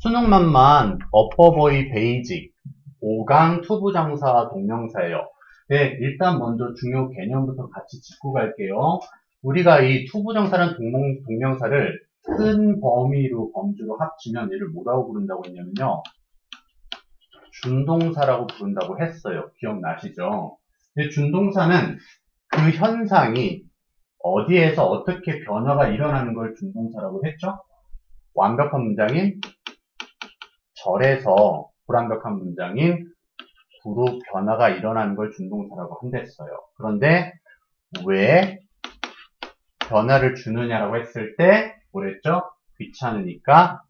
수능만만 어퍼보이 베이직 5강 투부정사 동명사예요. 네, 일단 먼저 중요 개념부터 같이 짚고 갈게요. 우리가 이 투부정사라는 동명사를 큰 범위로 범주로 합치면 얘를 뭐라고 부른다고 했냐면요. 준동사라고 부른다고 했어요. 기억나시죠? 근데 준동사는 그 현상이 어디에서 어떻게 변화가 일어나는 걸 준동사라고 했죠? 완벽한 문장인 절에서 불완벽한 문장인 구로 변화가 일어나는 걸 준동사라고 한댔어요. 그런데 왜 변화를 주느냐라고 했을 때 뭐랬죠? 귀찮으니까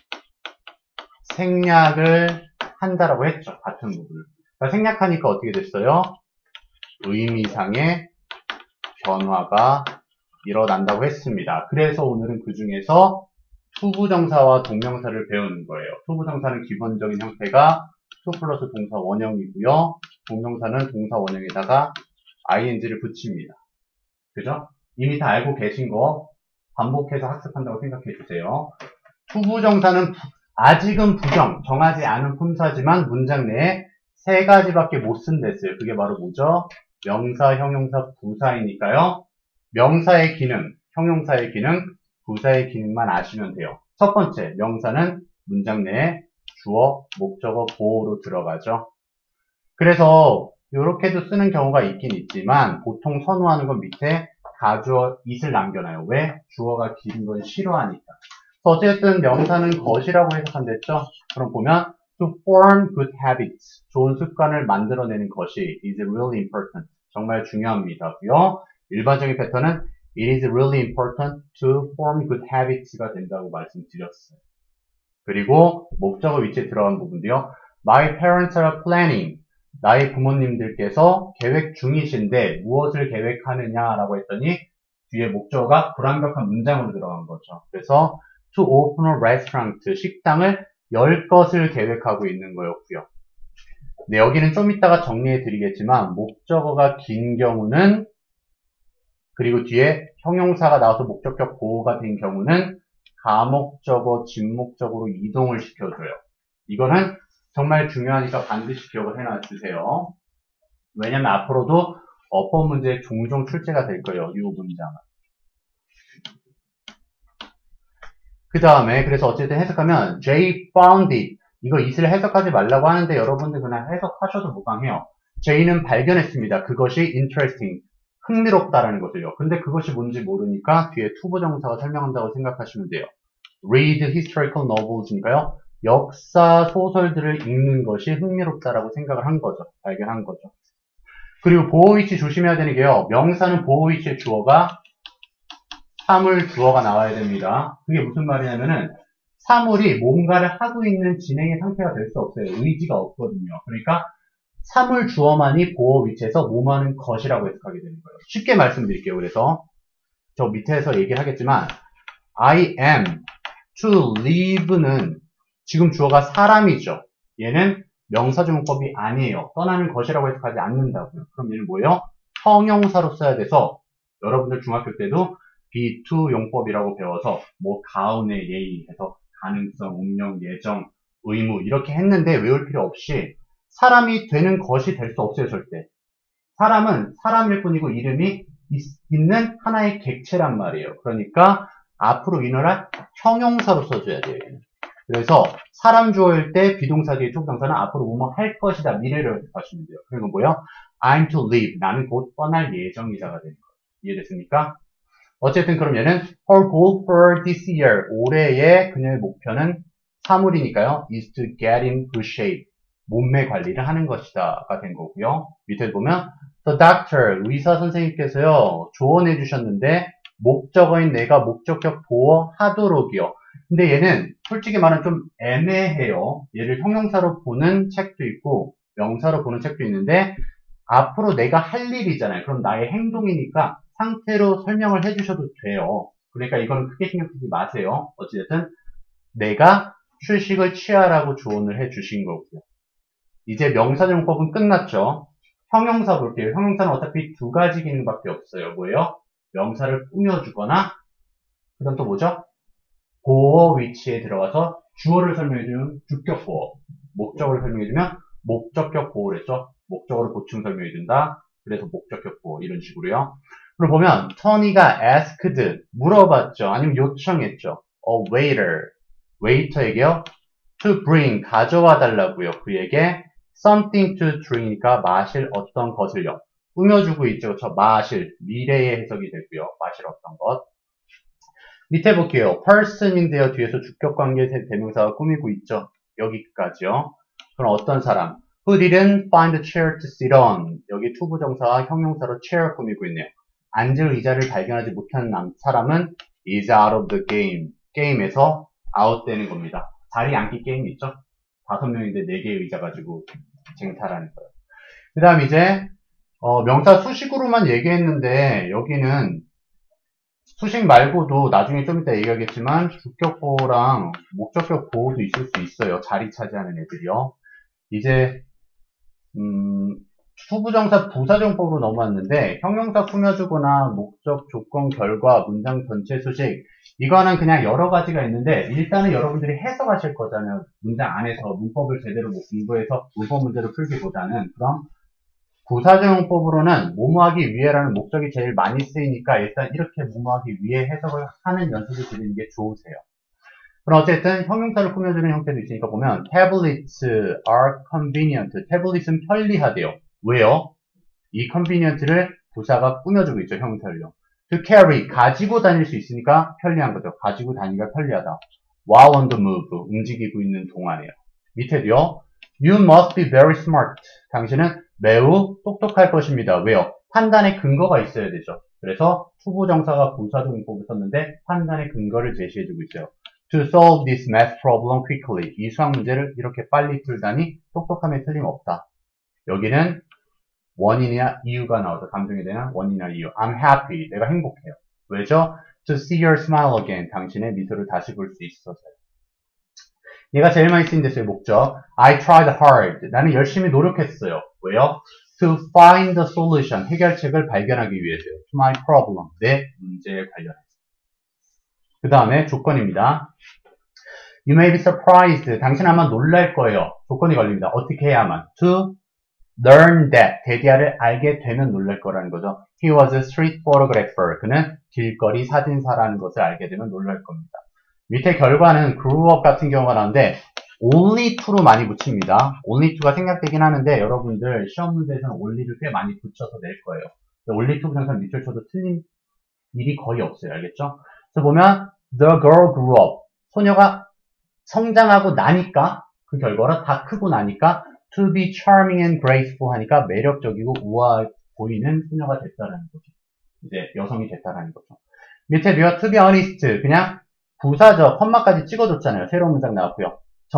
생략을 한다라고 했죠. 같은 부분을. 그러니까 생략하니까 어떻게 됐어요? 의미상의 변화가 일어난다고 했습니다. 그래서 오늘은 그 중에서 투부정사와 동명사를 배우는 거예요. 투부정사는 기본적인 형태가 투 플러스 동사 원형이고요. 동명사는 동사 원형에다가 ing를 붙입니다. 그죠? 이미 다 알고 계신 거 반복해서 학습한다고 생각해 주세요. 투부정사는 아직은 부정, 정하지 않은 품사지만 문장 내에 세 가지밖에 못 쓴댔어요. 그게 바로 뭐죠? 명사, 형용사, 부사이니까요. 명사의 기능, 형용사의 기능, 부사의 기능만 아시면 돼요. 첫 번째, 명사는 문장 내에 주어, 목적어, 보어로 들어가죠. 그래서 이렇게도 쓰는 경우가 있긴 있지만 보통 선호하는 건 밑에 가주어 it을 남겨놔요. 왜? 주어가 긴 건 싫어하니까. 어쨌든 명사는 것이라고 해석한댔죠. 그럼 보면 to form good habits, 좋은 습관을 만들어내는 것이 is really important, 정말 중요합니다고요. 일반적인 패턴은 it is really important to form good habits가 된다고 말씀드렸어요. 그리고 목적어 위치에 들어간 부분도요. My parents are planning, 나의 부모님들께서 계획 중이신데 무엇을 계획하느냐라고 했더니 뒤에 목적어가 불완벽한 문장으로 들어간 거죠. 그래서 to open a restaurant, 식당을 열 것을 계획하고 있는 거였고요. 네, 여기는 좀 이따가 정리해 드리겠지만 목적어가 긴 경우는 그리고 뒤에 형용사가 나와서 목적격 보호가 된 경우는 가목적어, 진목적으로 이동을 시켜줘요. 이거는 정말 중요하니까 반드시 기억을 해놔주세요. 왜냐면 앞으로도 어법 문제에 종종 출제가 될 거예요. 이 문장은. 그 다음에 그래서 어쨌든 해석하면 Jay found it. 이거 it을 해석하지 말라고 하는데 여러분들 그냥 해석하셔도 무방해요. Jay는 발견했습니다. 그것이 interesting. 흥미롭다라는 것을요. 근데 그것이 뭔지 모르니까 뒤에 투부정사가 설명한다고 생각하시면 돼요. Read historical novels니까요. 역사 소설들을 읽는 것이 흥미롭다라고 생각을 한 거죠. 발견한 거죠. 그리고 보호 위치 조심해야 되는 게요. 명사는 보호 위치의 주어가 사물 주어가 나와야 됩니다. 그게 무슨 말이냐면은 사물이 뭔가를 하고 있는 진행의 상태가 될 수 없어요. 의지가 없거든요. 그러니까 사물 주어만이 보호 위치에서 뭐하는 것이라고 해석하게 되는 거예요. 쉽게 말씀드릴게요. 그래서 저 밑에서 얘기를 하겠지만 I am to live는 지금 주어가 사람이죠. 얘는 명사조문법이 아니에요. 떠나는 것이라고 해석하지 않는다고요. 그럼 얘는 뭐예요? 형용사로 써야 돼서 여러분들 중학교 때도 be to 용법이라고 배워서 뭐 가운의 예의 해서 가능성, 운명, 예정, 의무 이렇게 했는데 외울 필요 없이 사람이 되는 것이 될 수 없어요. 절대. 사람은 사람일 뿐이고 이름이 있는 하나의 객체란 말이에요. 그러니까 앞으로 인어를 형용사로 써줘야 돼요. 얘는. 그래서 사람 주어일 때 비동사 뒤에 촉동사는 앞으로 뭐뭐 할 것이다. 미래를 해석하시면 돼요. 그리고 뭐예요? I'm to leave. 나는 곧 떠날 예정이자가 되는 거예요. 이해됐습니까? 어쨌든 그럼 얘는 her goal for this year. 올해의 그녀의 목표는 사물이니까요. is to get in good shape. 몸매 관리를 하는 것이다가 된 거고요. 밑에 보면 the doctor. 의사 선생님께서요. 조언해 주셨는데 목적어인 내가 목적격 보어 하도록이요. 근데 얘는 솔직히 말하면 좀 애매해요. 얘를 형용사로 보는 책도 있고 명사로 보는 책도 있는데 앞으로 내가 할 일이잖아요. 그럼 나의 행동이니까 상태로 설명을 해주셔도 돼요. 그러니까 이거는 크게 신경 쓰지 마세요. 어찌됐든 내가 휴식을 취하라고 조언을 해주신 거고요. 이제 명사정법은 끝났죠. 형용사 볼게요. 형용사는 어차피 두 가지 기능밖에 없어요. 뭐예요? 명사를 꾸며주거나 그 다음 또 뭐죠? 보어 위치에 들어가서 주어를 설명해주면 주격 보호, 목적어를 설명해주면 목적격 보호를 했죠. 목적어를 보충 설명해준다. 그래서 목적격 보호 이런 식으로요. 그럼 보면 토니가 asked 물어봤죠. 아니면 요청했죠. A waiter, 웨이터에게요. to bring 가져와 달라고요. 그에게 something to drink이니까 마실 어떤 것을요. 꾸며주고 있죠. 저 마실 미래의 해석이 되고요. 마실 어떤 것. 밑에 볼게요. person인데요. 뒤에서 주격관계 대명사가 꾸미고 있죠. 여기까지요. 그럼 어떤 사람? Who didn't find a chair to sit on. 여기 투부정사와 형용사로 chair 꾸미고 있네요. 앉을 의자를 발견하지 못한 사람은 is out of the game. 게임에서 out 되는 겁니다. 자리 앉기 게임 있죠? 5명인데 4개의 의자 가지고 쟁탈하는 거예요. 그 다음 이제 명사 수식으로만 얘기했는데 여기는 수식 말고도 나중에 좀 이따 얘기하겠지만 주격 보호랑 목적격 보호도 있을 수 있어요. 자리 차지하는 애들이요. 이제 투부정사 부사정법으로 넘어왔는데 형용사 꾸며주거나 목적, 조건, 결과, 문장 전체 수식 이거는 그냥 여러 가지가 있는데 일단은 여러분들이 해석하실 거잖아요. 문장 안에서 문법을 제대로 못 공부해서 문법 문제를 풀기보다는 그럼 부사정법으로는 뭐뭐하기 위해라는 목적이 제일 많이 쓰이니까 일단 이렇게 뭐뭐하기 위해 해석을 하는 연습을 드리는 게 좋으세요. 그럼 어쨌든 형용사를 꾸며주는 형태도 있으니까 보면 tablets are convenient. 태블릿은 편리하대요. 왜요? 이 convenient를 부사가 꾸며주고 있죠. 형용사를요. to carry 가지고 다닐 수 있으니까 편리한 거죠. 가지고 다니기가 편리하다. while on the move 움직이고 있는 동안에요. 밑에도요. You must be very smart. 당신은 매우 똑똑할 것입니다. 왜요? 판단의 근거가 있어야 되죠. 그래서 투부정사가 부사정법을 썼는데 판단의 근거를 제시해주고 있어요. To solve this math problem quickly. 이 수학 문제를 이렇게 빨리 풀다니 똑똑함에 틀림없다. 여기는 원인이나 이유가 나오죠. 감정에 대한 원인이나 이유. I'm happy. 내가 행복해요. 왜죠? To see your smile again. 당신의 미소를 다시 볼 수 있어서요. 얘가 제일 많이 쓰인 데서의 목적. I tried hard. 나는 열심히 노력했어요. 왜요? To find the solution. 해결책을 발견하기 위해서요. To my problem. 내 문제에 관련해서. 그 다음에 조건입니다. You may be surprised. 당신 아마 놀랄 거예요. 조건이 걸립니다. 어떻게 해야만. To learn that. 데디아를 알게 되면 놀랄 거라는 거죠. He was a street photographer. 그는 길거리 사진사라는 것을 알게 되면 놀랄 겁니다. 밑에 결과는 grew up 같은 경우가 나오는데 only to로 많이 붙입니다. only to가 생략되긴 하는데 여러분들 시험 문제에서는 only를 꽤 많이 붙여서 낼 거예요. only to 부정사 밑줄 쳐도 틀린 일이 거의 없어요. 알겠죠? 그래서 보면 the girl grew up. 소녀가 성장하고 나니까 그 결과로 다 크고 나니까 to be charming and graceful 하니까 매력적이고 우아해 보이는 소녀가 됐다라는 거죠. 이제 여성이 됐다라는 거죠. 밑에 to be honest 그냥 부사죠. 컴마까지 찍어줬잖아요. 새로운 문장 나왔고요.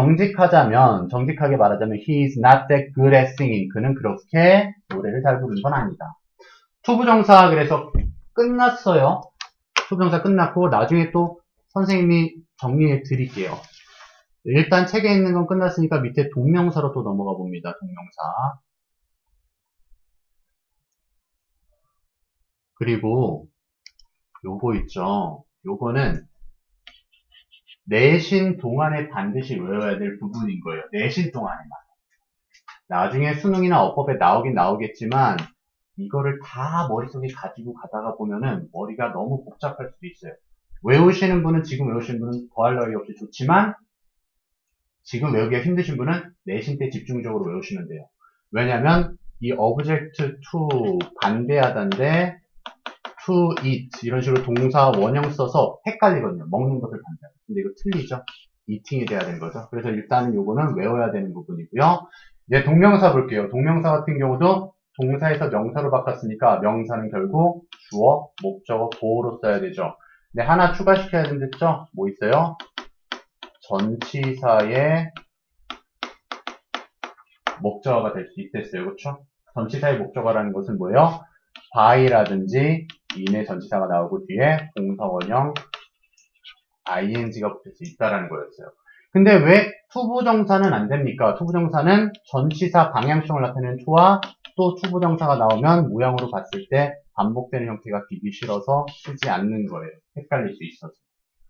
정직하게 말하자면 he is not that good at singing. 그는 그렇게 노래를 잘 부르는 건 아니다. 투부정사 그래서 끝났어요. 투부정사 끝났고 나중에 또 선생님이 정리해 드릴게요. 일단 책에 있는 건 끝났으니까 밑에 동명사로 또 넘어가 봅니다. 동명사. 그리고 요거 있죠. 요거는 내신 동안에 반드시 외워야 될 부분인 거예요. 내신 동안에만. 나중에 수능이나 어법에 나오긴 나오겠지만 이거를 다 머릿속에 가지고 가다가 보면은 머리가 너무 복잡할 수도 있어요. 외우시는 분은 지금 외우시는 분은 더할 나위 없이 좋지만 지금 외우기가 힘드신 분은 내신 때 집중적으로 외우시면 돼요. 왜냐면 이 object to 반대하다인데 to eat 이런 식으로 동사 원형 써서 헷갈리거든요. 먹는 것을 반대하다. 근데 이거 틀리죠? eating이 돼야 되는 거죠. 그래서 일단은 요거는 외워야 되는 부분이고요. 이제 동명사 볼게요. 동명사 같은 경우도 동사에서 명사로 바꿨으니까 명사는 결국 주어, 목적어, 보어로 써야 되죠. 근데 하나 추가시켜야 된댔죠? 뭐 있어요? 전치사의 목적어가 될 수 있댔어요. 그렇죠? 전치사의 목적어라는 것은 뭐예요? by라든지 in의 전치사가 나오고 뒤에 동사 원형 ing가 붙을 수 있다라는 거였어요. 근데 왜 투부정사는 안 됩니까? 투부정사는 전치사 방향성을 나타내는 to와 또 투부정사가 나오면 모양으로 봤을 때 반복되는 형태가 기기 싫어서 쓰지 않는 거예요. 헷갈릴 수 있어서.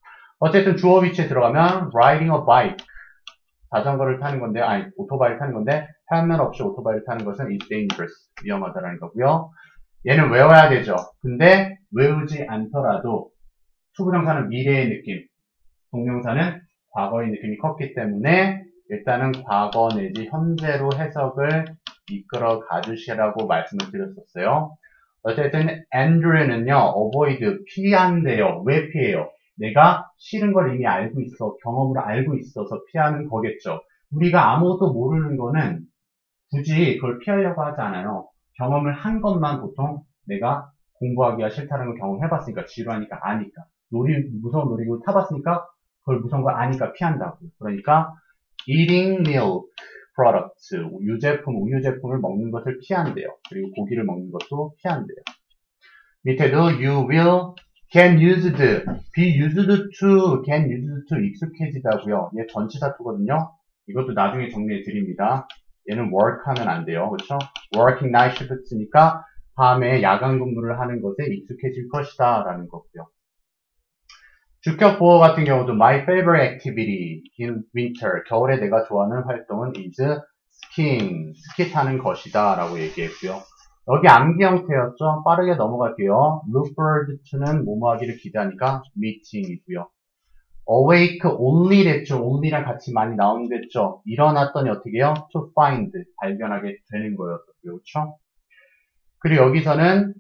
어쨌든 주어 위치에 들어가면 riding a bike. 자전거를 타는 건데, 아니, 오토바이를 타는 건데, 헬멧 없이 오토바이를 타는 것은 is dangerous. 위험하다라는 거고요. 얘는 외워야 되죠. 근데 외우지 않더라도 투부정사는 미래의 느낌, 동명사는 과거의 느낌이 컸기 때문에 일단은 과거 내지 현재로 해석을 이끌어 가주시라고 말씀을 드렸었어요. 어쨌든 Andrew는요, avoid, 피한대요. 왜 피해요? 내가 싫은 걸 이미 알고 있어. 경험으로 알고 있어서 피하는 거겠죠. 우리가 아무것도 모르는 거는 굳이 그걸 피하려고 하지 않아요. 경험을 한 것만 보통 내가 공부하기가 싫다는 걸 경험해봤으니까, 지루하니까 아니까. 무서운 놀이기구 타봤으니까 그걸 무서운 걸 아니까 피한다고. 그러니까 eating milk products, 우유 제품을 먹는 것을 피한대요. 그리고 고기를 먹는 것도 피한대요. 밑에도 you will get used, be used to, get used to 익숙해지다고요. 얘 전치사 투거든요. 이것도 나중에 정리해 드립니다. 얘는 work 하면 안 돼요. 그렇죠? working night shift니까 밤에 야간 근무를 하는 것에 익숙해질 것이다 라는 거고요. 주격 보어 같은 경우도 my favorite activity in winter, 겨울에 내가 좋아하는 활동은 is skiing, 스키 타는 것이다 라고 얘기했고요. 여기 암기 형태였죠? 빠르게 넘어갈게요. look forward to는 뭐뭐하기를 기대하니까 meeting이고요. awake only 됐죠? only랑 같이 많이 나오는데죠? 일어났더니 어떻게 해요? to find, 발견하게 되는 거였고요. 그렇죠? 그리고 여기서는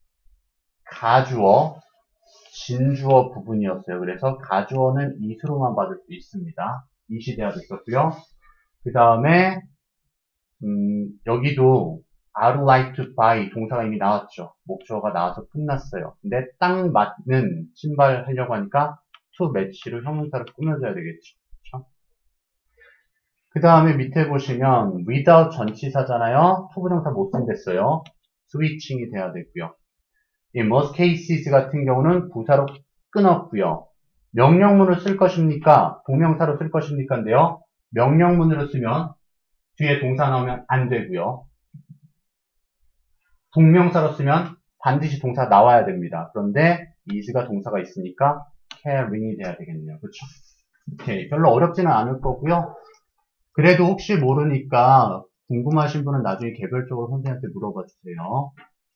가주어, 진주어 부분이었어요. 그래서 가주어는 이수로만 받을 수 있습니다. 이 시대화도 있었고요. 그 다음에 여기도 I would like to buy 동사가 이미 나왔죠. 목적어가 나와서 끝났어요. 근데 딱 맞는 신발 하려고 하니까 to match로 형용사를 꾸며줘야 되겠죠. 그렇죠? 그 다음에 밑에 보시면 without 전치사잖아요. 투부정사 못 쓴댔어요. switching이 돼야 되고요. 이 most cases 같은 경우는 부사로 끊었고요. 명령문을 쓸 것입니까? 동명사로 쓸 것입니까?인데요. 명령문으로 쓰면 뒤에 동사 나오면 안 되고요. 동명사로 쓰면 반드시 동사 나와야 됩니다. 그런데 is가 동사가 있으니까 caring이 돼야 되겠네요. 그렇죠? 오케이. 별로 어렵지는 않을 거고요. 그래도 혹시 모르니까 궁금하신 분은 나중에 개별적으로 선생님한테 물어봐 주세요.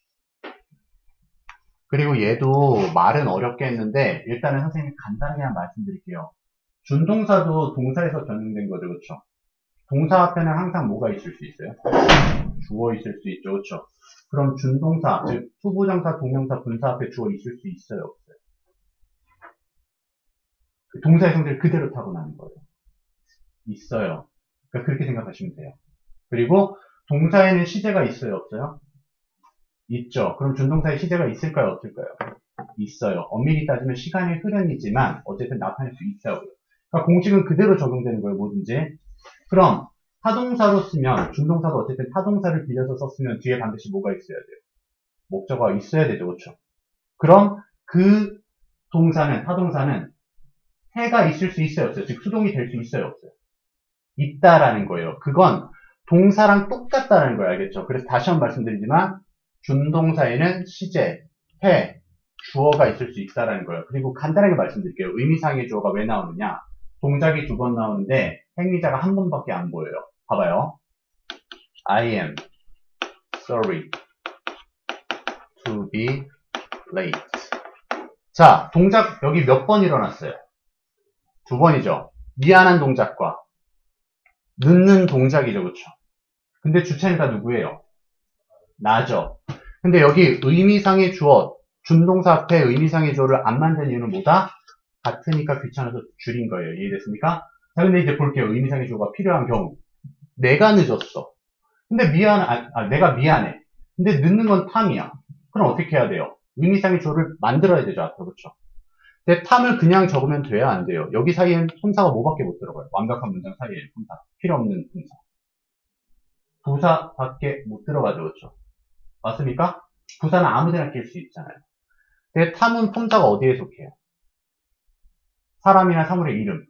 그리고 얘도 말은 어렵게 했는데 일단은 선생님이 간단하게 말씀드릴게요. 준동사도 동사에서 변형된 거죠. 그렇죠? 동사 앞에는 항상 뭐가 있을 수 있어요? 주어 있을 수 있죠. 그렇죠? 그럼 준동사, 즉 투부정사, 동명사, 분사 앞에 주어 있을 수 있어요? 없어요? 그 동사의 성질을 그대로 타고나는 거예요. 있어요. 그러니까 그렇게 생각하시면 돼요. 그리고 동사에는 시제가 있어요? 없어요? 있죠. 그럼 준동사에 시제가 있을까요? 없을까요? 있어요. 엄밀히 따지면 시간의 흐름이지만 어쨌든 나타낼 수 있어요. 그러니까 공식은 그대로 적용되는 거예요. 뭐든지. 그럼 타동사로 쓰면 준동사도 어쨌든 타동사를 빌려서 썼으면 뒤에 반드시 뭐가 있어야 돼요? 목적어가 있어야 되죠. 그렇죠? 그럼 그 동사는 타동사는 해가 있을 수 있어요? 없어요? 즉 수동이 될 수 있어요? 없어요? 있다라는 거예요. 그건 동사랑 똑같다는 거예요. 알겠죠? 그래서 다시 한번 말씀드리지만 준동사에는 시제, 해, 주어가 있을 수 있다라는 거예요. 그리고 간단하게 말씀드릴게요. 의미상의 주어가 왜 나오느냐? 동작이 2번 나오는데 행위자가 한 번밖에 안 보여요. 봐봐요. I am sorry to be late. 자, 동작 여기 몇 번 일어났어요? 2번이죠. 미안한 동작과 늦는 동작이죠. 그렇죠? 근데 주체는 누구예요? 나죠. 근데 여기 의미상의 주어, 준동사 앞에 의미상의 주어를 안 만든 이유는 뭐다? 같으니까 귀찮아서 줄인 거예요. 이해됐습니까? 자, 근데 이제 볼게요. 의미상의 주어가 필요한 경우. 내가 늦었어. 근데 내가 미안해. 근데 늦는 건 탐이야. 그럼 어떻게 해야 돼요? 의미상의 주어를 만들어야 되죠. 앞으로. 그렇죠? 근데 탐을 그냥 적으면 돼야 안 돼요. 여기 사이엔 품사가 뭐밖에 못 들어가요. 완벽한 문장 사이에 품사. 필요 없는 품사. 부사밖에 못 들어가죠. 그렇죠? 맞습니까? 부사는 아무데나 낄 수 있잖아요. 근데 탐은 품사가 어디에 속해요? 사람이나 사물의 이름.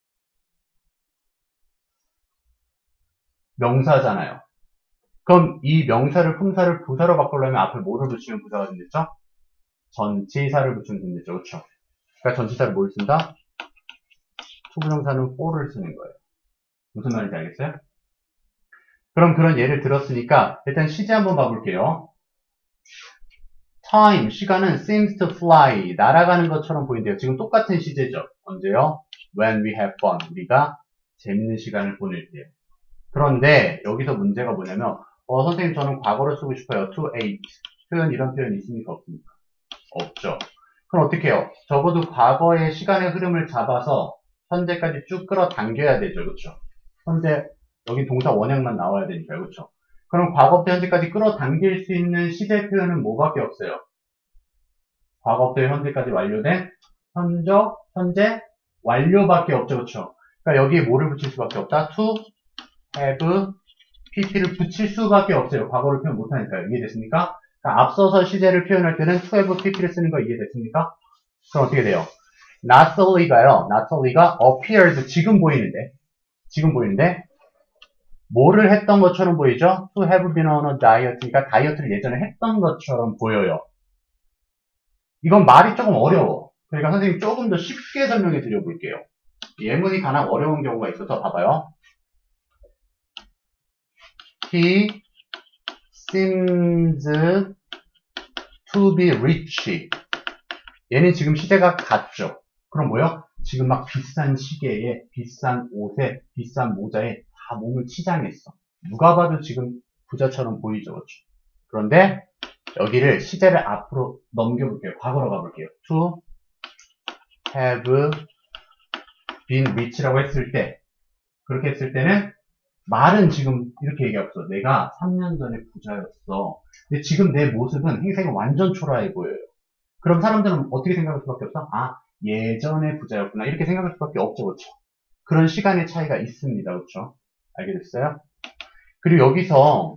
명사잖아요. 그럼 이 명사를 품사를 부사로 바꾸려면 앞에 뭐를 붙이면 부사가 된댔죠? 전치사를 붙이면 된댔죠. 그렇죠? 그러니까 전치사를 뭘 쓴다? 투부정사는 for를 쓰는 거예요. 무슨 말인지 알겠어요? 그럼 그런 예를 들었으니까 일단 시제 한번 봐볼게요. time, 시간은 seems to fly, 날아가는 것처럼 보인대요. 지금 똑같은 시제죠. 언제요? when we have fun, 우리가 재밌는 시간을 보낼 때요. 그런데 여기서 문제가 뭐냐면 선생님 저는 과거를 쓰고 싶어요. to eight. 표현 이런 표현이 있습니까? 없습니까? 없죠. 그럼 어떻게 해요? 적어도 과거의 시간의 흐름을 잡아서 현재까지 쭉 끌어당겨야 되죠. 그렇죠? 현재 여기 동사 원형만 나와야 되니까요. 그렇죠? 그럼 과거부터 현재까지 끌어당길 수 있는 시제 표현은 뭐밖에 없어요? 과거부터 현재까지 완료된 현재 완료밖에 없죠. 그렇죠? 그러니까 여기에 뭐를 붙일 수밖에 없다? to have pp를 붙일 수밖에 없어요. 과거를 표현 못하니까요. 이해됐습니까? 그러니까 앞서서 시제를 표현할 때는 to have pp를 쓰는 거 이해됐습니까? 그럼 어떻게 돼요? Nataly가요. Nataly가 appeared 지금 보이는데 뭐를 했던 것처럼 보이죠? To have been on a diet. 그러니까 다이어트를 예전에 했던 것처럼 보여요. 이건 말이 조금 어려워. 그러니까 선생님 조금 더 쉽게 설명해 드려볼게요. 예문이 가장 어려운 경우가 있어서 봐봐요. He seems to be rich. 얘는 지금 시제가 같죠. 그럼 뭐요? 지금 막 비싼 시계에, 비싼 옷에, 비싼 모자에 다 몸을 치장했어. 누가 봐도 지금 부자처럼 보이죠. 그렇죠? 그런데 여기를 시제를 앞으로 넘겨볼게요. 과거로 가볼게요. To have been rich라고 했을 때, 그렇게 했을 때는 말은 지금 이렇게 얘기했어. 내가 3년 전에 부자였어. 근데 지금 내 모습은 행색이 완전 초라해 보여요. 그럼 사람들은 어떻게 생각할 수밖에 없어? 아, 예전에 부자였구나. 이렇게 생각할 수밖에 없죠. 그렇죠? 그런 시간의 차이가 있습니다. 그렇죠? 알게 됐어요? 그리고 여기서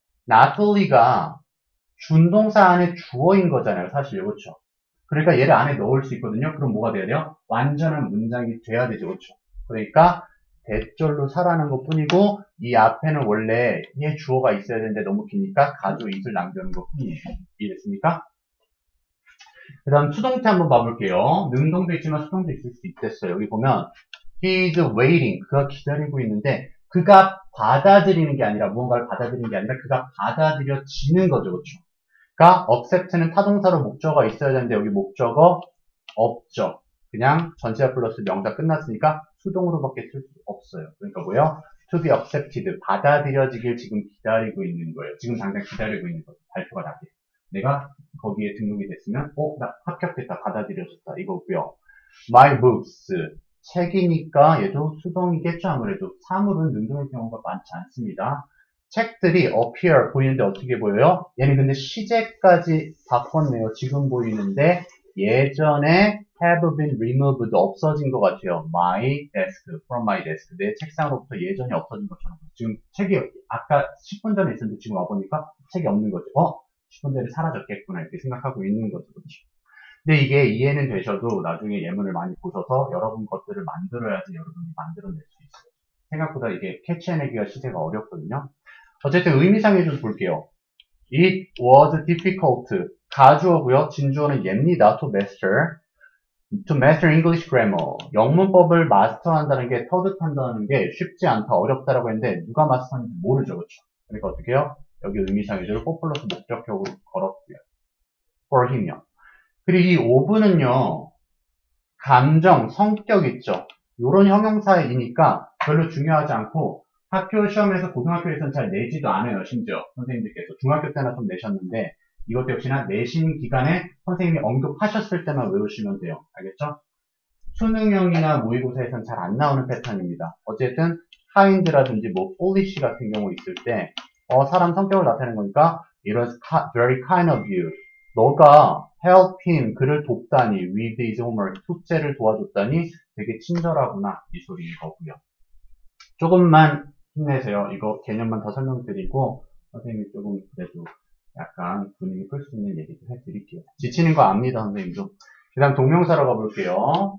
나탈리가 준동사 안에 주어인 거잖아요. 사실. 그렇죠? 그러니까 얘를 안에 넣을 수 있거든요. 그럼 뭐가 돼야 돼요? 완전한 문장이 돼야 되죠. 그렇죠? 그러니까 대절로 사라는 것 뿐이고 이 앞에는 원래 얘 주어가 있어야 되는데 너무 기니까 가조 it을 남겨놓은 것 뿐이에요. 이해됐습니까? 그 다음 수동태 한번 봐볼게요. 능동도 있지만 수동도 있을 수 있겠어요. 여기 보면 he is waiting. 그가 기다리고 있는데 그가 받아들이는 게 아니라 무언가를 받아들이는 게 아니라 그가 받아들여지는 거죠. 그렇죠? 그러니까 accept는 타동사로 목적어가 있어야 되는데 여기 목적어 없죠. 그냥 전치사 플러스 명사 끝났으니까 수동으로밖에 쓸 수 없어요. 그러니까 뭐예요? to be accepted. 받아들여지길 지금 기다리고 있는 거예요. 지금 당장 기다리고 있는 거예요. 발표가 나게. 내가 거기에 등록이 됐으면 나 합격됐다. 받아들여졌다. 이거고요. My books. 책이니까 얘도 수동이겠죠. 아무래도 사물은 능동의 경우가 많지 않습니다. 책들이 appear 보이는데 어떻게 보여요? 얘는 근데 시제까지 바꿨네요. 지금 보이는데 예전에 have been removed 없어진 것 같아요. my desk, from my desk. 내 책상으로부터 예전에 없어진 것처럼. 지금 책이 아까 10분 전에 있었는데 지금 와보니까 책이 없는 거죠. 10분 전에 사라졌겠구나 이렇게 생각하고 있는 거죠. 그렇죠? 근데 이게 이해는 되셔도 나중에 예문을 많이 보셔서 여러분 것들을 만들어야지 여러분이 만들어낼 수 있어요. 생각보다 이게 캐치해내기가 시제가 어렵거든요. 어쨌든 의미상에 좀 볼게요. It was difficult. 가주어고요. 진주어는 얘입니다. To master English grammar. 영문법을 마스터한다는 게 터득한다는 게 쉽지 않다, 어렵다라고 했는데 누가 마스터하는지 모르죠. 그렇죠? 그러니까 어떻게 해요? 여기 의미상 위주로 for 플러스 목적격으로 걸었고요. for 힘이요. 그리고 이 ove는요. 감정, 성격 있죠. 요런 형용사이니까 별로 중요하지 않고 학교 시험에서 고등학교에서는 잘 내지도 않아요. 심지어 선생님들께서 중학교 때나 좀 내셨는데 이것도 역시나 내신 기간에 선생님이 언급하셨을 때만 외우시면 돼요. 알겠죠? 수능형이나 모의고사에서는 잘 안 나오는 패턴입니다. 어쨌든 kind라든지 뭐 foolish 같은 경우 있을 때 사람 성격을 나타내는 거니까 it was very kind of you. 너가 help him, 그를 돕다니 with his homework, 숙제를 도와줬다니 되게 친절하구나 이 소리인 거고요. 조금만 힘내세요. 이거 개념만 더 설명드리고 선생님이 조금 그래도 약간 분위기 풀 수 있는 얘기도 해드릴게요. 지치는 거 압니다, 선생님도. 그 다음 동명사로 가볼게요.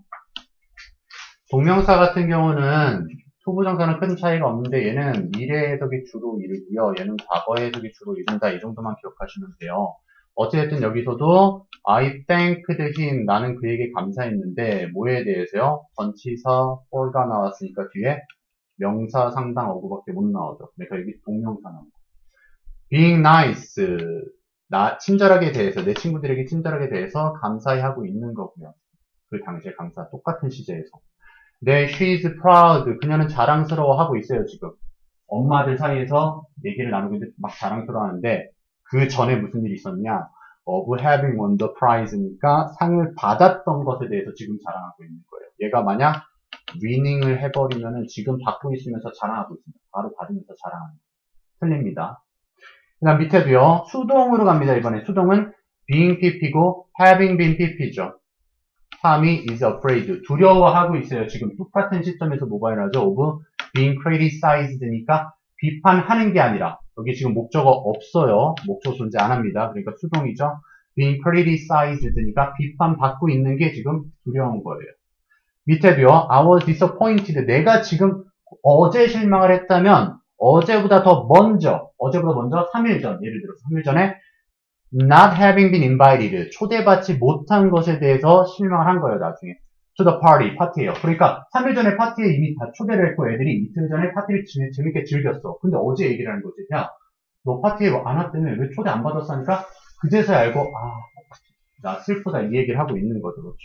동명사 같은 경우는 투부정사는 큰 차이가 없는데 얘는 미래 해석이 주로 이루고요. 얘는 과거 해석이 주로 이룬다. 이 정도만 기억하시면 돼요. 어쨌든 여기서도 I thanked him. 나는 그에게 감사했는데 뭐에 대해서요? 전치사 for가 나왔으니까 뒤에 명사 상당 어구밖에 못 나오죠. 그러니까 여기 동명사 나옵니다. being nice. 나 친절하게 대해서 내 친구들에게 친절하게 대해서 감사히 하고 있는 거고요. 그 당시에 감사 똑같은 시제에서. 네, she is proud. 그녀는 자랑스러워하고 있어요, 지금. 엄마들 사이에서 얘기를 나누고 있는데 막 자랑스러워하는데 그 전에 무슨 일이 있었냐? of having won the prize니까 상을 받았던 것에 대해서 지금 자랑하고 있는 거예요. 얘가 만약 위닝을 해버리면은 지금 받고 있으면서 자랑하고 있습니다. 바로 받으면서 자랑하는 거예요. 틀립니다. 그 다음 밑에도요. 수동으로 갑니다. 이번에 수동은 being pp고 having been pp죠. 탐이 is afraid. 두려워하고 있어요. 지금 똑같은 시점에서 뭐가 일어나죠? of being criticized니까 비판하는 게 아니라 여기 지금 목적어 없어요. 목적어 존재 안 합니다. 그러니까 수동이죠. being criticized니까 비판받고 있는 게 지금 두려운 거예요. 밑에도요. I was disappointed. 내가 지금 어제 실망을 했다면 어제보다 먼저 3일 전, 예를 들어서 3일 전에 not having been invited, 초대받지 못한 것에 대해서 실망을 한 거예요, 나중에. to the party, 파티예요. 그러니까 3일 전에 파티에 이미 다 초대를 했고 애들이 이틀 전에 파티를 재밌게 즐겼어. 근데 어제 얘기를 하는 거지. 야, 너 파티에 안 왔다며 왜 초대 안 받았어 하니까 그제서야 알고 나 슬프다 이 얘기를 하고 있는 거죠. 그렇죠.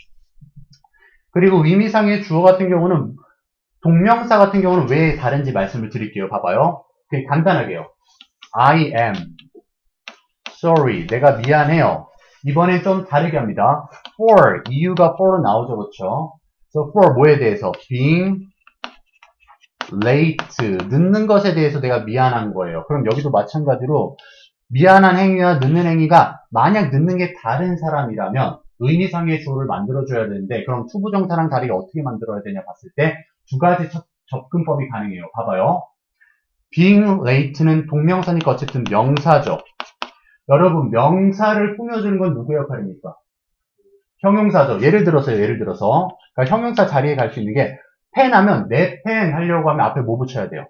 그리고 의미상의 주어 같은 경우는 동명사 같은 경우는 왜 다른지 말씀을 드릴게요. 봐봐요. 그냥 간단하게요. I am sorry. 내가 미안해요. 이번엔 좀 다르게 합니다. for. 이유가 for로 나오죠. 그렇죠? So for 뭐에 대해서? being late. 늦는 것에 대해서 내가 미안한 거예요. 그럼 여기도 마찬가지로 미안한 행위와 늦는 행위가 만약 늦는 게 다른 사람이라면 의미상의 주어를 만들어줘야 되는데 그럼 투부정사랑 다르게 어떻게 만들어야 되냐 봤을 때 두 가지 접근법이 가능해요. 봐봐요. being late는 동명사니까 어쨌든 명사죠. 여러분 명사를 꾸며주는 건 누구의 역할입니까? 형용사죠. 예를 들어서 그러니까 형용사 자리에 갈 수 있는 게 펜 하면 내 펜 하려고 하면 앞에 뭐 붙여야 돼요?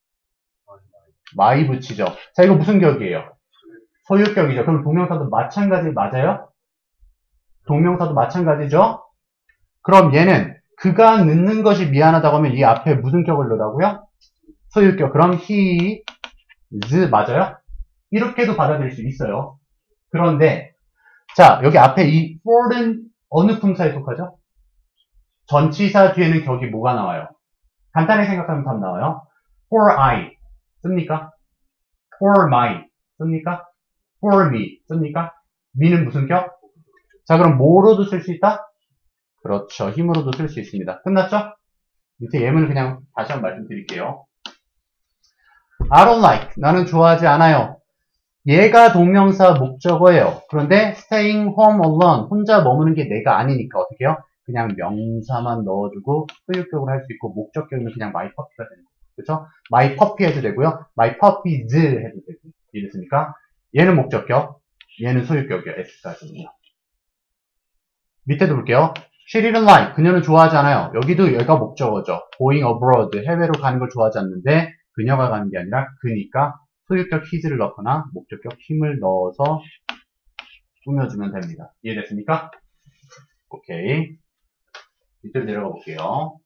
my 붙이죠. 자 이거 무슨 격이에요? 소유격이죠. 그럼 동명사도 마찬가지 맞아요? 동명사도 마찬가지죠? 그럼 얘는 그가 늦는 것이 미안하다고 하면 이 앞에 무슨 격을 넣으라고요? 소유격. 그럼 he is 맞아요? 이렇게도 받아들일 수 있어요. 그런데 자 여기 앞에 이 for는 어느 품사에 속하죠? 전치사 뒤에는 격이 뭐가 나와요? 간단히 생각하면 답 나와요. for I 씁니까? for my 씁니까? for me 씁니까? me는 무슨 격? 자 그럼 뭐로도 쓸 수 있다? 그렇죠. 힘으로도 쓸 수 있습니다. 끝났죠? 밑에 예문을 그냥 다시 한번 말씀드릴게요. I don't like. 나는 좋아하지 않아요. 얘가 동명사 목적어예요. 그런데 staying home alone. 혼자 머무는 게 내가 아니니까 어떻게 해요? 그냥 명사만 넣어주고 소유격으로 할 수 있고 목적격은 그냥 my puppy가 되는 거예요. 그렇죠? my puppy 해도 되고요. my puppies 해도 되고. 이랬습니까? 얘는 목적격, 얘는 소유격이에요. S까지는요. 밑에도 볼게요. She didn't like. 그녀는 좋아하지 않아요. 여기도 얘가 목적어죠. going abroad. 해외로 가는 걸 좋아하지 않는데 그녀가 가는 게 아니라 그니까 소유격 his를 넣거나 목적격 힘을 넣어서 꾸며주면 됩니다. 이해됐습니까? 오케이. 밑으로 내려가 볼게요.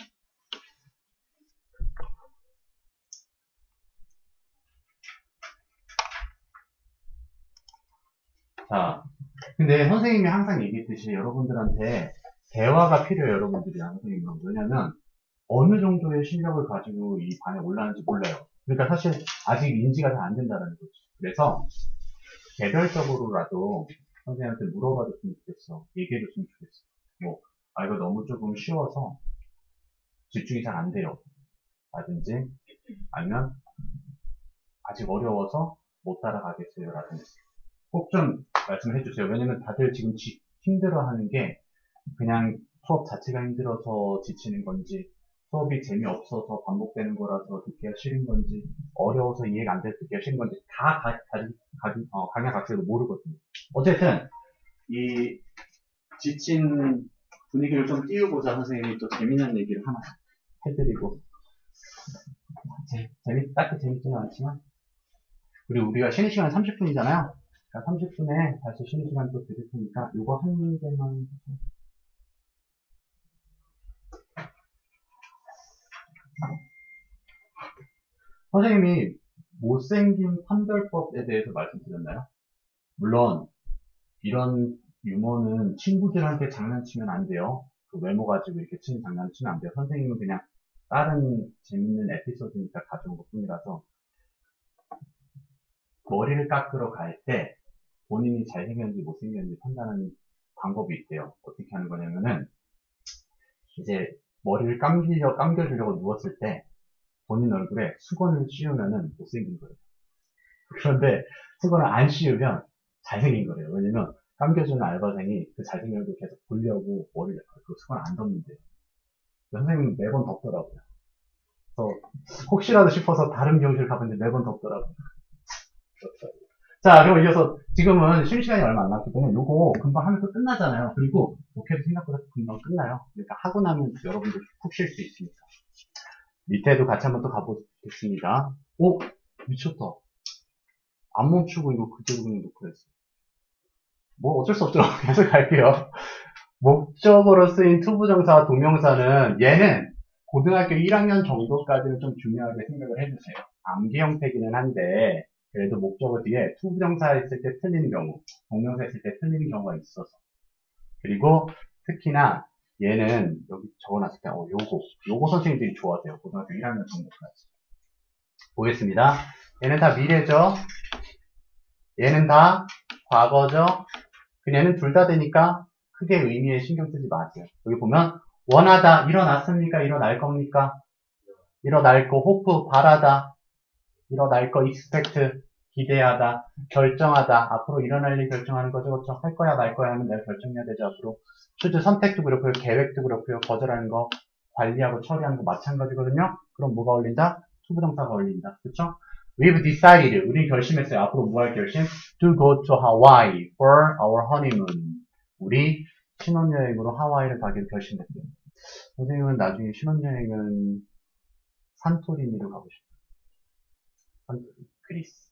자, 근데 선생님이 항상 얘기했듯이 여러분들한테 대화가 필요해요. 여러분들이랑 선생님은. 왜냐면 어느 정도의 실력을 가지고 이 반에 올라가는지 몰라요. 그러니까 사실 아직 인지가 잘 안 된다는 거죠. 그래서 개별적으로라도 선생님한테 물어봐줬으면 좋겠어. 얘기해줬으면 좋겠어. 뭐, 이거 너무 조금 쉬워서 집중이 잘 안 돼요. 라든지, 아니면 아직 어려워서 못 따라가겠어요. 라든지. 꼭 좀 말씀을 해주세요. 왜냐면 다들 지금 힘들어하는 게 그냥 수업 자체가 힘들어서 지치는 건지, 수업이 재미없어서 반복되는 거라서 듣기가 싫은 건지, 어려워서 이해가 안 돼서 듣기가 싫은 건지, 다 각양각색으로 모르거든요. 어쨌든, 이 지친 분위기를 좀 띄우고자 선생님이 또 재미난 얘기를 하나 해드리고, 딱히 재밌지는 않지만, 그리고 우리가 쉬는 시간 30분이잖아요. 자, 30분에 다시 쉬는 시간 또 드릴 테니까 요거 한 개만. 선생님이 못생긴 판별법에 대해서 말씀드렸나요? 물론 이런 유머는 친구들한테 장난치면 안 돼요. 그 외모 가지고 이렇게 장난치면 안 돼요. 선생님은 그냥 다른 재밌는 에피소드니까 가져온 것 뿐이라서. 머리를 깎으러 갈 때 본인이 잘생겼는지 못생겼는지 판단하는 방법이 있대요. 어떻게 하는 거냐면은 이제 머리를 감겨주려고 누웠을 때 본인 얼굴에 수건을 씌우면은 못생긴 거예요. 그런데 수건을 안 씌우면 잘생긴 거예요. 왜냐면 감겨주는 알바생이 그 잘생긴 얼굴 계속 보려고 머리를 그 수건 안 덮는데요. 선생님은 매번 덮더라고요. 그래서 혹시라도 싶어서 다른 미용실 가봤는데 매번 덮더라고요. 자, 그럼 이어서 지금은 쉬는 시간이 얼마 안 남기 때문에 요거 금방 하면서 끝나잖아요. 그리고 독해도 생각보다 금방 끝나요. 그러니까 하고 나면 여러분들 푹 쉴 수 있으니까. 밑에도 같이 한번 또 가보겠습니다. 오! 미쳤다. 안 멈추고 이거 그대로 그냥 놓고 했어. 뭐 어쩔 수 없죠. 계속 갈게요. 목적으로 쓰인 투부정사와 동명사는 얘는 고등학교 1학년 정도까지는 좀 중요하게 생각을 해주세요. 암기 형태기는 한데 그래도 목적어 뒤에 투부정사 했을 때 틀리는 경우, 동명사 했을 때 틀리는 경우가 있어서. 그리고 특히나 얘는 여기 적어놨을 때 요거 선생님들이 좋아하세요. 고등학교 1학년 정도까지. 보겠습니다. 얘는 다 미래죠. 얘는 다 과거죠. 얘는 둘 다 되니까 크게 의미에 신경 쓰지 마세요. 여기 보면 원하다, 일어났습니까? 일어날 겁니까? 일어날 거, hope, 바라다, 일어날 거, expect, 기대하다, 결정하다, 앞으로 일어날 일 결정하는 거죠. 그렇죠? 할 거야, 말 거야 하면 내가 결정해야 되죠. 앞으로 choose 선택도 그렇고요, 계획도 그렇고요, 거절하는 거, 관리하고 처리하는 거 마찬가지거든요. 그럼 뭐가 어울린다? 투부정사가 어울린다. 그렇죠? We've decided, 우리 결심했어요. 앞으로 뭐 할 결심? To go to Hawaii for our honeymoon. 우리 신혼여행으로 하와이를 가기로 결심했대요. 선생님은 나중에 신혼여행은 산토리니로 가고 싶어요. 산토리니, 그리스.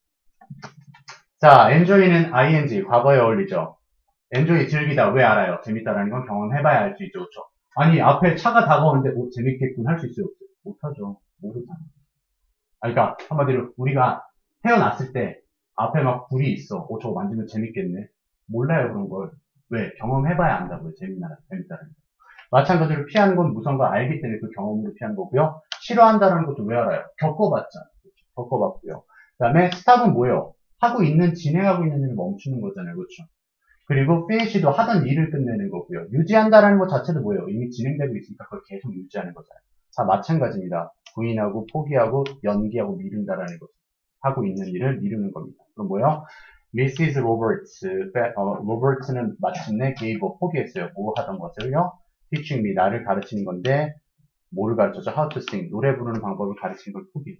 자, enjoy는 ing, 과거에 어울리죠. enjoy, 즐기다. 왜 알아요? 재밌다라는 건 경험해봐야 알 수 있죠. 그렇죠? 아니, 앞에 차가 다가오는데 재밌겠군 할 수 있어요? 못하죠. 모르잖아. 그러니까 한마디로 우리가 태어났을 때 앞에 막 불이 있어. 저거 만지면 재밌겠네. 몰라요, 그런 걸. 왜? 경험해봐야 안다고요. 재밌다는 거. 마찬가지로 피하는 건 무서운 걸 알기 때문에 그 경험으로 피하는 거고요. 싫어한다는 것도 왜 알아요? 겪어봤잖아. 겪어봤고요. 그 다음에 스탑은 뭐예요? 진행하고 있는 일을 멈추는 거잖아요. 그렇죠? 그리고 finish도 하던 일을 끝내는 거고요. 유지한다라는 것 자체도 뭐예요? 이미 진행되고 있으니까 그걸 계속 유지하는 거잖아요. 자, 마찬가지입니다. 부인하고 포기하고 연기하고 미룬다라는 것. 하고 있는 일을 미루는 겁니다. 그럼 뭐예요? Mrs. Roberts, 로버츠는 마침내 gave up, 포기했어요. 뭐 하던 것을요? Teaching me, 나를 가르치는 건데, 뭐를 가르쳤죠? How to sing, 노래 부르는 방법을 가르치는 걸 포기했어요.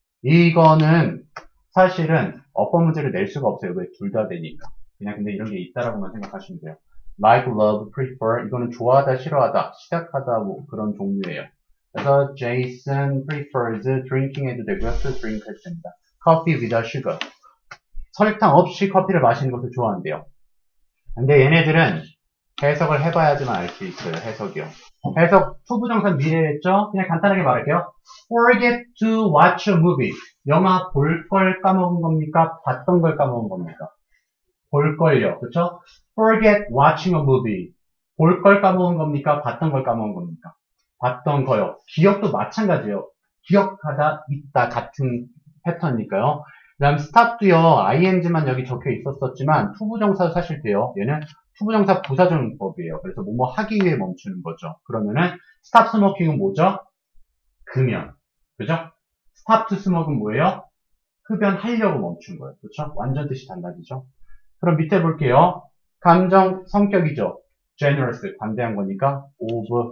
이거는 사실은 어법 문제를 낼 수가 없어요. 왜? 둘 다 되니까. 그냥 근데 이런 게 있다라고만 생각하시면 돼요. Like, love, prefer, 이거는 좋아하다, 싫어하다, 시작하다, 뭐 그런 종류예요. 그래서 Jason prefers drinking 해도 되고요. to drink 해도 됩니다. Coffee without sugar. 설탕 없이 커피를 마시는 것을 좋아한대요. 근데 얘네들은 해석을 해봐야지만 알 수 있어요. 해석이요. 해석 투부정사 미래했죠? 그냥 간단하게 말할게요. Forget to watch a movie. 영화 볼 걸 까먹은 겁니까? 봤던 걸 까먹은 겁니까? 볼 걸요. 그렇죠? Forget watching a movie. 볼 걸 까먹은 겁니까? 봤던 걸 까먹은 겁니까? 봤던 거요. 기억도 마찬가지예요. 기억하다, 있다 같은 패턴이니까요. 그 다음 stop도요. ing만 여기 적혀 있었지만 투부정사 사실 돼요. 얘는 투부정사 부사정법이에요. 그래서 뭐뭐 하기 위해 멈추는 거죠. 그러면은 stop smoking은 뭐죠? 금연. 그죠? stop to smoke은 뭐예요? 흡연하려고 멈춘 거예요. 그렇죠? 완전 뜻이 달라지죠. 그럼 밑에 볼게요. 감정 성격이죠. generous 관대한 거니까 of.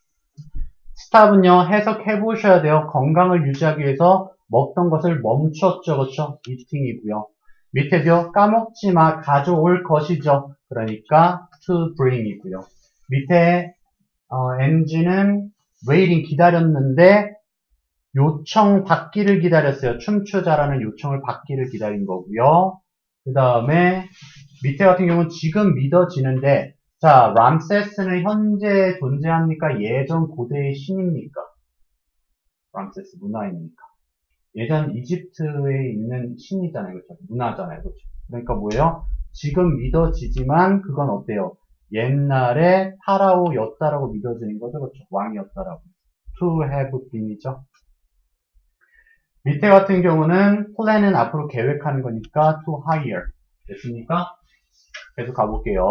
stop은요. 해석해 보셔야 돼요. 건강을 유지하기 위해서 먹던 것을 멈췄죠. 그렇죠? eating이고요. 밑에도요. 까먹지 마. 가져올 것이죠. 그러니까 to bring이고요. 밑에 NG는 waiting 기다렸는데 요청 받기를 기다렸어요. 춤추자라는 요청을 받기를 기다린 거고요. 그 다음에 밑에 같은 경우는 지금 믿어지는데, 자, 람세스는 현재 존재합니까? 예전 고대의 신입니까? 람세스 문화입니까? 예전 이집트에 있는 신이잖아요. 그렇죠? 문화잖아요. 그렇죠? 그러니까 뭐예요? 지금 믿어지지만 그건 어때요? 옛날에 파라오였다라고 믿어지는 거죠. 그렇죠? 왕이었다라고. To have been이죠. 밑에 같은 경우는 plan은 앞으로 계획하는 거니까 to hire. 됐습니까? 계속 가볼게요.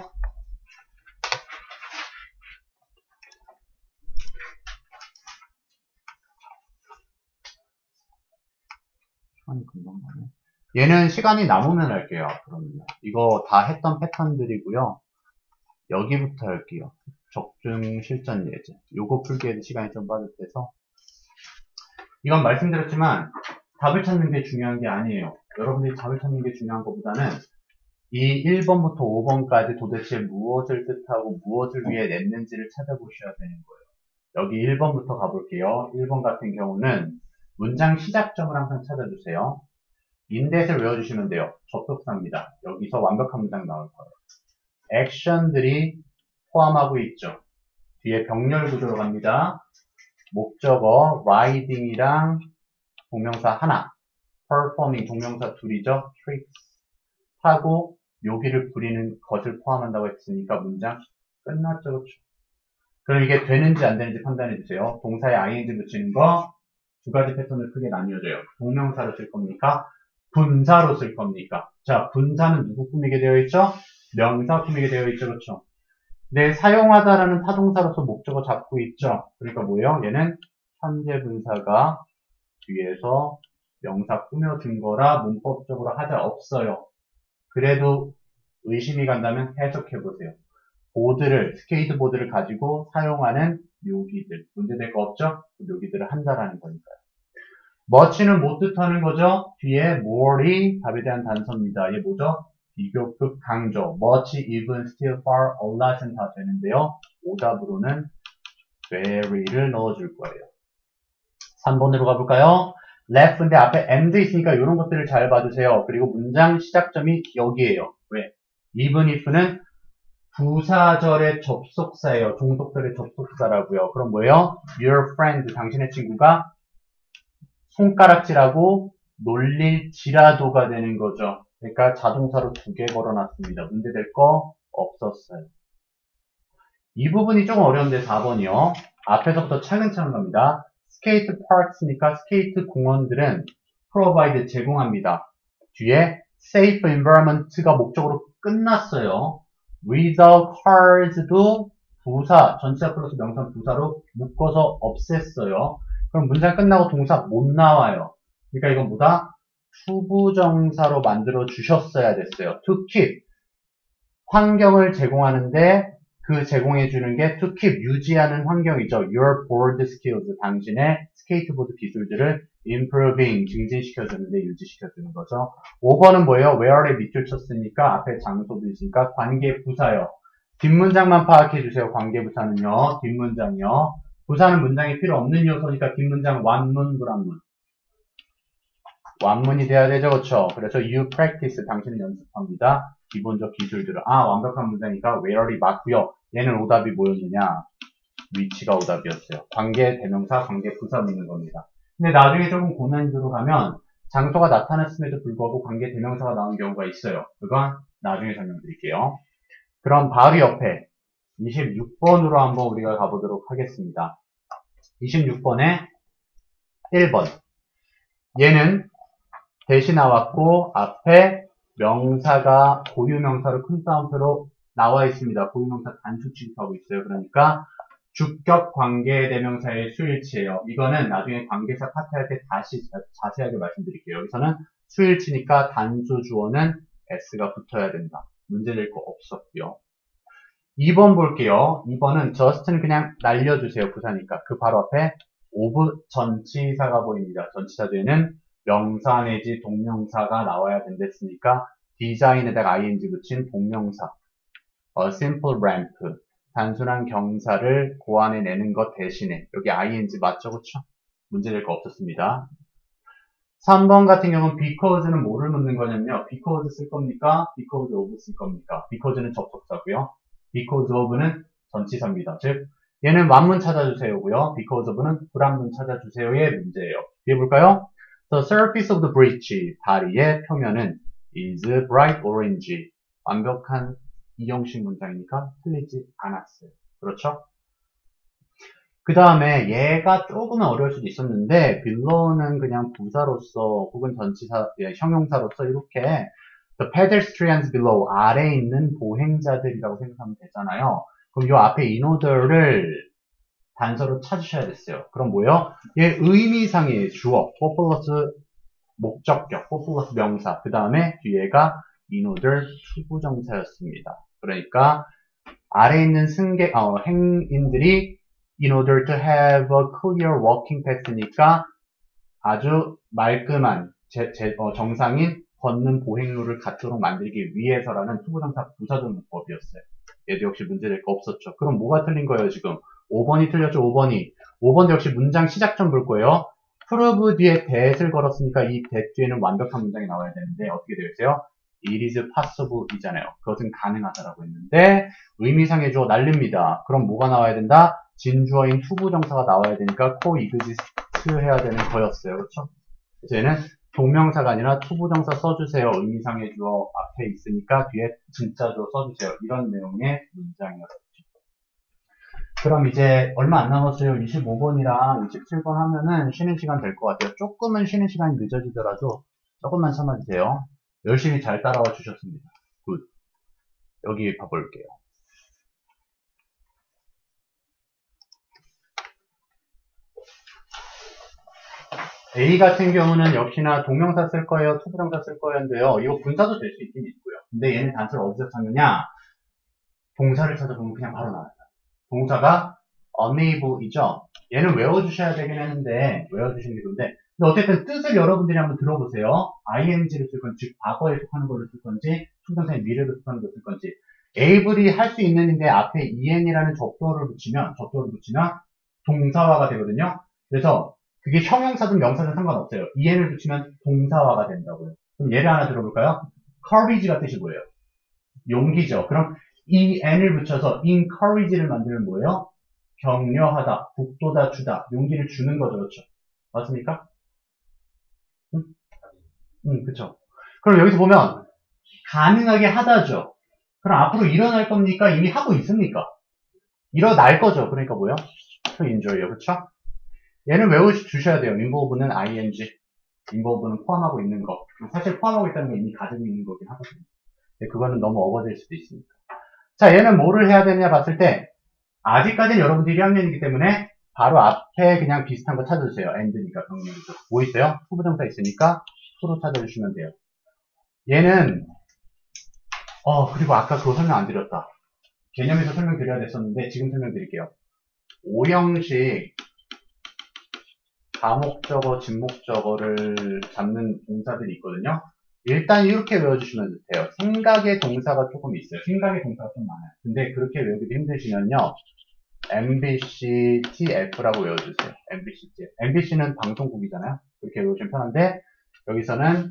시간이 금방 가네. 얘는 시간이 남으면 할게요. 앞으로는요. 이거 다 했던 패턴들이고요. 여기부터 할게요. 적중 실전 예제. 요거 풀기에도 시간이 좀 빠듯해서. 이건 말씀드렸지만 답을 찾는 게 중요한 게 아니에요. 여러분들이 답을 찾는 게 중요한 것보다는 이 1번부터 5번까지 도대체 무엇을 뜻하고 무엇을 위해 냈는지를 찾아보셔야 되는 거예요. 여기 1번부터 가볼게요. 1번 같은 경우는 문장 시작점을 항상 찾아주세요. 인댓을 외워주시면 돼요. 접속사입니다. 여기서 완벽한 문장 나올 거예요. 액션들이 포함하고 있죠. 뒤에 병렬 구조로 갑니다. 목적어 riding이랑 동명사 하나, performing 동명사 둘이죠. tricks 하고 묘기를 부리는 것을 포함한다고 했으니까 문장 끝났죠. 그렇죠? 그럼 이게 되는지 안 되는지 판단해 주세요. 동사에 ing 붙이는 거 두 가지 패턴을 크게 나뉘어져요. 동명사로 쓸 겁니까? 분사로 쓸 겁니까? 자, 분사는 누구 꾸미게 되어 있죠? 명사 꾸미게 되어 있죠. 그렇죠? 네, 사용하다라는 타동사로서 목적어 잡고 있죠. 그러니까 뭐예요? 얘는 현재 분사가 뒤에서 명사 꾸며준 거라 문법적으로 하자 없어요. 그래도 의심이 간다면 해석해보세요. 스케이트보드를 가지고 사용하는 묘기들. 문제될 거 없죠? 그 묘기들을 한다라는 거니까요. much는 못 뜻하는 거죠? 뒤에 more이 답에 대한 단서입니다. 이게 뭐죠? 비교급 강조. much, even, still, far, a lot은 다 되는데요. 오답으로는 very를 넣어줄 거예요. 3번으로 가볼까요? left인데 앞에 and 있으니까 이런 것들을 잘 봐주세요. 그리고 문장 시작점이 여기에요. 왜? even if는 부사절의 접속사예요. 종속절의 접속사라고요. 그럼 뭐예요? Your friend, 당신의 친구가 손가락질하고 놀릴지라도가 되는 거죠. 그러니까 자동사로 2개 걸어놨습니다. 문제될 거 없었어요. 이 부분이 조금 어려운데 4번이요. 앞에서부터 차근차근 갑니다. 스케이트 파크스니까 스케이트 공원들은 provide 제공합니다. 뒤에 safe environment가 목적으로 끝났어요. without cars도 부사, 전치사 플러스 명사 부사로 묶어서 없앴어요. 그럼 문장 끝나고 동사 못 나와요. 그러니까 이건 뭐다? 투부정사로 만들어 주셨어야 됐어요. to keep. 환경을 제공하는데 그 제공해주는 게 to keep, 유지하는 환경이죠. Your board skills, 당신의 스케이트보드 기술들을 improving, 증진시켜주는데 유지시켜주는 거죠. 5번은 뭐예요? where에 밑줄 쳤으니까 앞에 장소도 있으니까 관계부사요. 뒷문장만 파악해주세요. 관계부사는요. 뒷문장이요. 부사는 문장이 필요 없는 요소니까 뒷문장 완문, 불완문. 완문이 돼야 되죠. 그렇죠? 그래서 you practice, 당신은 연습합니다. 기본적 기술들을. 완벽한 문장이니까 where이 맞고요. 얘는 오답이 뭐였느냐? 위치가 오답이었어요. 관계 대명사, 관계 부사 묻는 겁니다. 근데 나중에 조금 고난이도로 가면 장소가 나타났음에도 불구하고 관계 대명사가 나온 경우가 있어요. 그건 나중에 설명드릴게요. 그럼 바로 옆에 26번으로 한번 우리가 가보도록 하겠습니다. 26번에 1번. 얘는 대시 나왔고 앞에 명사가 고유명사로 큰 따옴표로 나와 있습니다. 고유명사 단수 취급하고 있어요. 그러니까 주격 관계대명사의 수일치예요. 이거는 나중에 관계사 파트 할 때 다시 자세하게 말씀드릴게요. 여기서는 수일치니까 단수 주어는 s가 붙어야 된다. 문제될 거 없었고요. 2번 볼게요. 2번은 just는 그냥 날려주세요. 부사니까. 그 바로 앞에 of 전치사가 보입니다. 전치사 뒤에는 명사 내지 동명사가 나와야 된댔으니까 디자인에다가 ing 붙인 동명사. A simple ramp. 단순한 경사를 고안해 내는 것 대신에 여기 ing 맞죠? 그쵸? 문제될 거 없었습니다. 3번 같은 경우는 because는 뭐를 묻는 거냐면요. because 쓸 겁니까? because of 쓸 겁니까? because는 접속사고요. because of는 전치사입니다. 즉 얘는 완문 찾아주세요고요. because of는 불합문 찾아주세요의 문제예요. 뒤에 볼까요? The surface of the bridge, 다리의 표면은 is bright orange. 완벽한 이형식 문장이니까 틀리지 않았어요. 그렇죠? 그 다음에 얘가 조금은 어려울 수도 있었는데 below는 그냥 부사로서 혹은 전치사, 형용사로서 이렇게 the pedestrians below, 아래에 있는 보행자들이라고 생각하면 되잖아요. 그럼 요 앞에 in order를 단서로 찾으셔야 됐어요. 그럼 뭐요? 얘 의미상의 주어, for 플러스 목적격, for 플러스 명사, 그 다음에 뒤에가 in order 투부정사였습니다. 그러니까 아래에 있는 행인들이 in order to have a clear walking path니까 아주 말끔한 정상인 걷는 보행로를 갖도록 만들기 위해서라는 투부정사 부사절문법이었어요. 얘도 역시 문제될 거 없었죠. 그럼 뭐가 틀린 거예요 지금? 5번이 틀렸죠. 5번이. 5번도 역시 문장 시작 좀 볼 거예요. prove 뒤에 that을 걸었으니까 이 that 뒤에는 완벽한 문장이 나와야 되는데 어떻게 되어 있어요? It is possible 이잖아요. 그것은 가능하다라고 했는데 의미상의 주어 날립니다. 그럼 뭐가 나와야 된다? 진주어인 투부정사가 나와야 되니까 co-exist 해야 되는 거였어요. 그렇죠? 그래서 얘는 동명사가 아니라 투부정사 써주세요. 의미상의 주어 앞에 있으니까 뒤에 진짜 주어 써주세요. 이런 내용의 문장이었죠. 그럼 이제 얼마 안 남았어요. 25번이랑 27번 하면은 쉬는 시간 될 것 같아요. 조금은 쉬는 시간이 늦어지더라도 조금만 참아주세요. 열심히 잘 따라와 주셨습니다. 굿. 여기 봐볼게요. A 같은 경우는 역시나 동명사 쓸 거예요, 투부정사 쓸 거예요인데요. 이거 분사도 될 수 있긴 있고요. 근데 얘는 단서를 어디서 찾느냐? 동사를 찾아보면 그냥 바로 나와요. 동사가 unable이죠. 얘는 외워주셔야 되긴 했는데 외워주시는 게 좋은데 근데 어쨌든 뜻을 여러분들이 한번 들어보세요. ing를 쓸 건지, 즉 과거에 속하는 걸로 쓸 건지, 투부정사의 미래로 속하는 걸로 쓸 건지. able이 할 수 있는데 앞에 en이라는 접두어를 붙이면 동사화가 되거든요. 그래서 그게 형용사든 명사든 상관없어요. en을 붙이면 동사화가 된다고요. 그럼 예를 하나 들어볼까요? courage가 뜻이 뭐예요? 용기죠. 그럼 이 n을 붙여서 encourage를 만들면 뭐예요? 격려하다, 북돋아 주다, 용기를 주는 거죠. 그렇죠? 맞습니까? 그쵸. 그럼 여기서 보면 가능하게 하다죠. 그럼 앞으로 일어날 겁니까? 이미 하고 있습니까? 일어날 거죠. 그러니까 뭐예요? to enjoy요. 그쵸? 얘는 외워주셔야 돼요. involve는 ing, involve는 포함하고 있는 거. 사실 포함하고 있다는 게 이미 가지고 있는 거긴 하거든요. 근데 그거는 너무 어거질 수도 있으니까. 자, 얘는 뭐를 해야 되냐 봤을 때 아직까지는 여러분들이 1학년이기 때문에 바로 앞에 그냥 비슷한 거 찾아주세요. and니까 병렬이죠. 뭐 있어요? 후부정사 있으니까 to로 찾아주시면 돼요. 얘는 그리고 아까 그거 설명 안 드렸다. 개념에서 설명드려야 됐었는데 지금 설명드릴게요. 5형식 가목적어, 진목적어를 잡는 동사들이 있거든요. 일단 이렇게 외워주시면 돼요. 생각의 동사가 조금 있어요. 생각의 동사가 좀 많아요. 근데 그렇게 외우기도 힘드시면요. MBC, TF라고 외워주세요. MBC, TF. MBC는 방송국이잖아요. 그렇게 외우시면 편한데 여기서는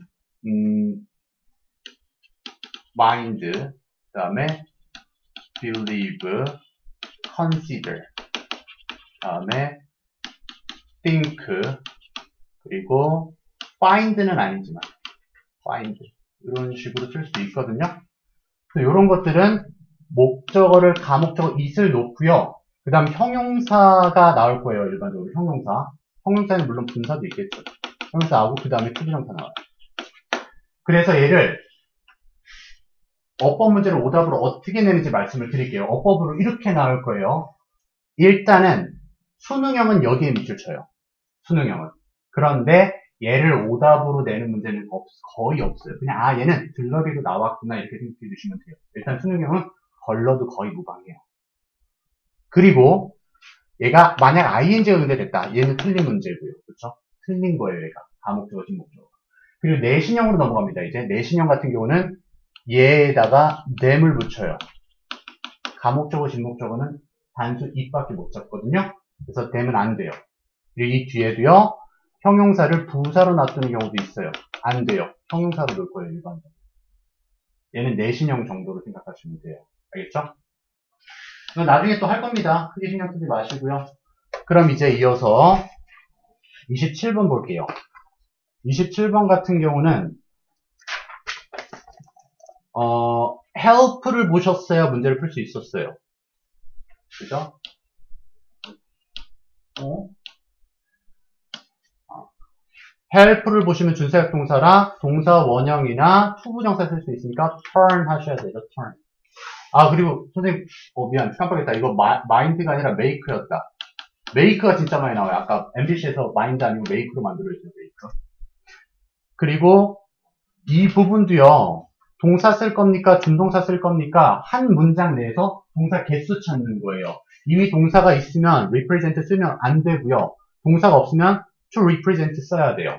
mind, 그 다음에 believe, consider, 그 다음에 think, 그리고 find는 아니지만 find 이런 식으로 쓸 수도 있거든요. 이런 것들은 목적어를 가목적어 it을 놓고요. 그 다음 형용사가 나올 거예요. 일반적으로 형용사. 형용사는 물론 분사도 있겠죠. 형용사하고 그 다음에 투부정사 나와요. 그래서 얘를 어법 문제를 오답으로 어떻게 내는지 말씀을 드릴게요. 어법으로 이렇게 나올 거예요. 일단은 수능형은 여기에 밑줄 쳐요. 수능형은. 그런데 얘를 오답으로 내는 문제는 거의 없어요. 그냥 얘는 들러리로 나왔구나 이렇게 생각해 주시면 돼요. 일단 수능형은 걸러도 거의 무방해요. 그리고 얘가 만약 ing가 응대됐다. 얘는 틀린 문제고요. 그렇죠? 틀린 거예요. 얘가. 가목적어, 진목적어. 그리고 내신형으로 넘어갑니다. 이제 내신형 같은 경우는 얘에다가 them을 붙여요. 가목적어, 진목적어는 단수 it밖에 못 잡거든요. 그래서 them은 안 돼요. 그리고 이 뒤에도요. 형용사를 부사로 놔두는 경우도 있어요. 안 돼요. 형용사로 놓을 거예요, 일반적으로. 얘는 내신형 정도로 생각하시면 돼요. 알겠죠? 이건 나중에 또 할 겁니다. 크게 신경 쓰지 마시고요. 그럼 이제 이어서 27번 볼게요. 27번 같은 경우는 help를 보셨어야 문제를 풀 수 있었어요. 그죠? help를 보시면 준사역 동사라 동사 원형이나 투부정사 쓸 수 있으니까 turn 하셔야 되죠. turn. 아, 그리고 선생님 미안 깜빡했다. 이거 mind가 아니라 make였다. make가 진짜 많이 나와요. 아까 MBC에서 mind 아니고 make로 만들어주세요. make. 그리고 이 부분도요. 동사 쓸 겁니까? 준동사 쓸 겁니까? 한 문장 내에서 동사 개수 찾는 거예요. 이미 동사가 있으면 represent 쓰면 안 되고요. 동사가 없으면 to represent 써야 돼요.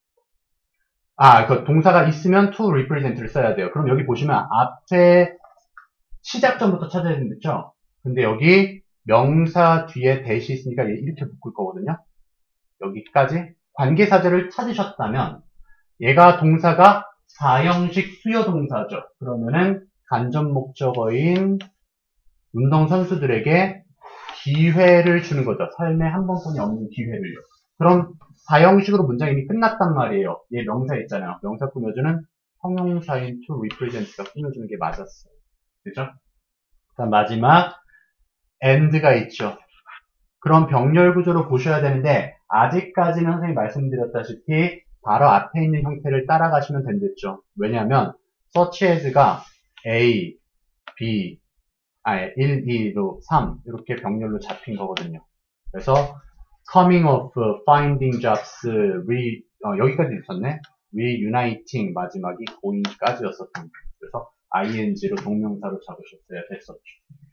그 동사가 있으면 to represent를 써야 돼요. 그럼 여기 보시면 앞에 시작점부터 찾아야 된댔죠? 근데 여기 명사 뒤에 대시 있으니까 이렇게 묶을 거거든요. 여기까지 관계사절을 찾으셨다면 얘가 동사가 4형식 수요동사죠. 그러면은 간접목적어인 운동선수들에게 기회를 주는 거죠. 삶에 한 번뿐이 없는 기회를요. 그럼 4형식으로 문장이 이미 끝났단 말이에요. 얘 명사 있잖아요. 명사 꾸며주는 형용사인 to represent가 꾸며주는 게 맞았어요. 그죠? 자, 마지막 and가 있죠. 그럼 병렬 구조로 보셔야 되는데 아직까지는 선생님이 말씀드렸다시피 바로 앞에 있는 형태를 따라가시면 된댔죠. 왜냐하면 such as가 A, B, 1, 2로 3 이렇게 병렬로 잡힌 거거든요. 그래서 coming of, finding jobs, 여기까지 있었네. reuniting 마지막이 going까지였었던 거예요. 그래서 ing로 동명사로 잡으셨어야 됐었죠.